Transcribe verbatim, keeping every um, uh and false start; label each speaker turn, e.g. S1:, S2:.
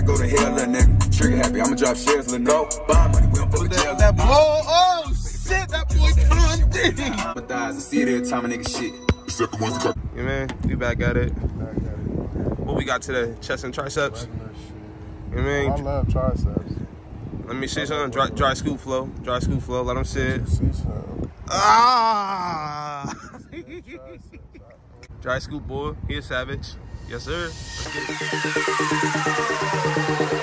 S1: I go to hell, little nigga. Trigger happy, I'ma drop shares, little nigga. Bond money, we don't fuck with jail.
S2: That boy, oh shit, that boy Con Diddy.
S1: But thighs, I see it every time a nigga shit. Except the ones that
S2: Yeah, man, we back at it. Back at it. What we got today? Chest and triceps? You know what I mean?
S3: I love triceps.
S2: Let me see something. Dry, dry scoop flow. Dry scoop flow. Let them see it.
S3: See something.
S2: Ah! Dry scoop boy. He a savage. Yes, sir. Let's get it.